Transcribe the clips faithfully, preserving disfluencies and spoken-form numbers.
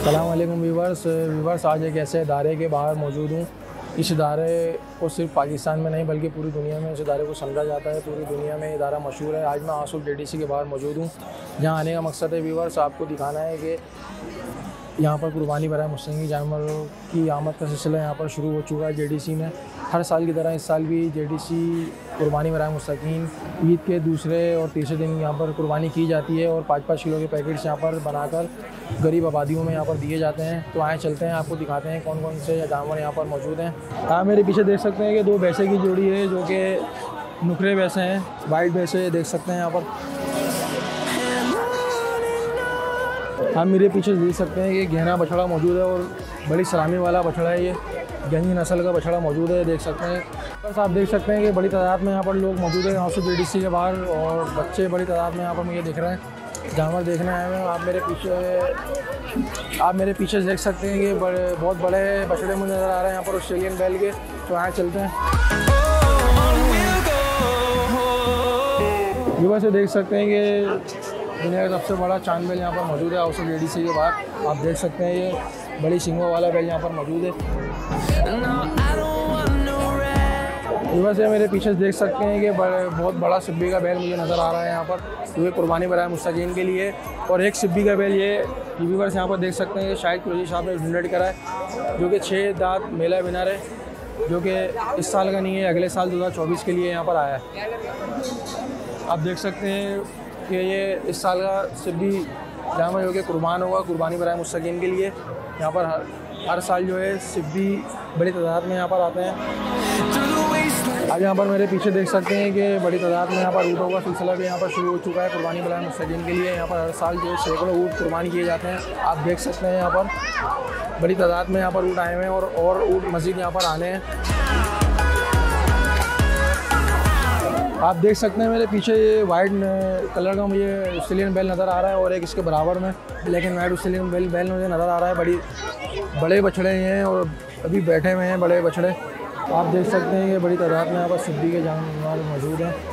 अस्सलाम वालेकुम viewers viewers आज एक ऐसे इदारे के बाहर मौजूद हूँ। इस इदारे को सिर्फ पाकिस्तान में नहीं बल्कि पूरी दुनिया में इस इदारे को समझा जाता है। पूरी दुनिया में इदारा मशहूर है। आज मैं आसूफ जे डी सी के बाहर मौजूद हूँ। यहाँ आने का मकसद है व्यूवर्स आपको दिखाना है कि यहाँ पर कुर्बानी बराए मुस्तकीन जानवरों की आमद का सिलसिला यहाँ पर शुरू हो चुका है। जे डी सी में हर साल की तरह इस साल भी जे डी सी कुर्बानी बराए मुस्तकीन ईद के दूसरे और तीसरे दिन यहाँ पर कुर्बानी की जाती है और पाँच पाँच किलो के पैकेट्स यहाँ पर बनाकर गरीब आबादियों में यहाँ पर दिए जाते हैं। तो आए चलते हैं, आपको दिखाते हैं कौन कौन से जानवर यहाँ पर मौजूद हैं। आप मेरे पीछे देख सकते हैं कि दो भैंसे की जोड़ी है जो कि नुकरे भैंसे हैं, वाइट भैंसे देख सकते हैं यहाँ पर। आप मेरे पीछे देख सकते हैं कि गहना बछड़ा मौजूद है और बड़ी सलामी वाला बछड़ा है। ये गंजी नस्ल का बछड़ा मौजूद है, देख सकते हैं। बस आप देख सकते हैं कि बड़ी तादाद में यहाँ पर लोग मौजूद हैं आसूफ जे डी सी के बाहर और बच्चे बड़ी तादाद में यहाँ पर मुझे दिख रहे हैं। जानवर देखने आए हैं। आप मेरे पीछे आप मेरे पीछे देख सकते हैं कि बड़े बहुत बड़े बछड़े मुझे नज़र आ रहे हैं यहाँ पर ऑस्ट्रेलियन बैल के। तो आए चलते हैं। युवा से देख सकते हैं कि दुनिया का सबसे बड़ा चांद बैल यहाँ पर मौजूद है आसूफ जे डी सी के बाहर। आप देख सकते हैं ये बड़ी सिंगों वाला बैल यहाँ पर मौजूद है। युवा से मेरे पीछे देख सकते हैं कि बड़े बहुत बड़ा सिब्बी का बैल मुझे नज़र आ रहा है यहाँ पर, जो ये कुर्बानी बराए मुस्तकीन के लिए। और एक सिब्बी का बैल ये व्यूवर्स यहाँ पर देख सकते हैं कि शायद कुरैशी साहब ने डोनेट करा है, जो कि छः दांत मेला बिनार है, जो कि इस साल का नहीं है, अगले साल दो हज़ार चौबीस के लिए यहाँ पर आया है। आप देख सकते हैं कि ये इस साल का सिब्बी जानवर जो कि कुर्बान होगा कुर्बानी बराए मुस्तकीन के लिए। यहाँ पर हर, हर साल जो है सिब्बी बड़ी तादाद में यहाँ पर आते हैं। आज यहाँ पर मेरे पीछे देख सकते हैं कि बड़ी तादाद में यहाँ पर ऊँटों का सिलसिला भी यहाँ पर शुरू हो चुका है कुर्बानी बराए मुस्तकीन के लिए। यहाँ पर हर साल जो है सैकड़ों ऊँट कुर्बानी किए जाते हैं। आप देख सकते हैं यहाँ पर बड़ी तादाद में यहाँ पर ऊँट आए हुए हैं और और ऊँट मज़ीद यहाँ पर आने हैं। आप देख सकते हैं मेरे पीछे ये वाइट कलर का मुझे ऑस्ट्रेलियन बैल नज़र आ रहा है और एक इसके बराबर में लेकिन वाइट ऑस्ट्रेलियन बैल बैल मुझे नज़र आ रहा है। बड़ी बड़े बछड़े हैं और अभी बैठे हुए हैं बड़े बछड़े। आप देख सकते हैं कि बड़ी तादाद में यहाँ पर सिब्बी के जानवर मौजूद हैं,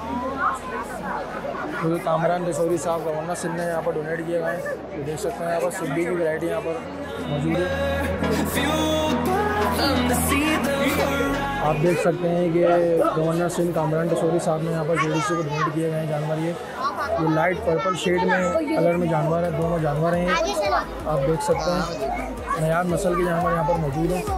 जो कामरान दसौरी साहब गवर्नर सिंह ने यहाँ पर डोनेट किए गए हैं। तो देख सकते हैं यहाँ पर सिब्बी की वैरायटी यहाँ पर मौजूद है। आप देख सकते हैं कि गवर्नर सिंह कामरान दसौरी साहब ने यहाँ पर जे डी सी को डोनेट किए गए हैं जानवर। ये ये लाइट पर्पल शेड में कलर में जानवर है, दोनों जानवर हैं। आप देख सकते हैं नायाब नस्ल के जानवर यहाँ पर मौजूद हैं।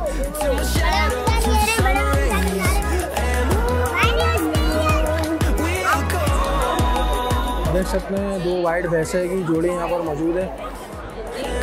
देख सकते हैं दो वाइट भैंसे की जोड़ी यहाँ पर मौजूद है।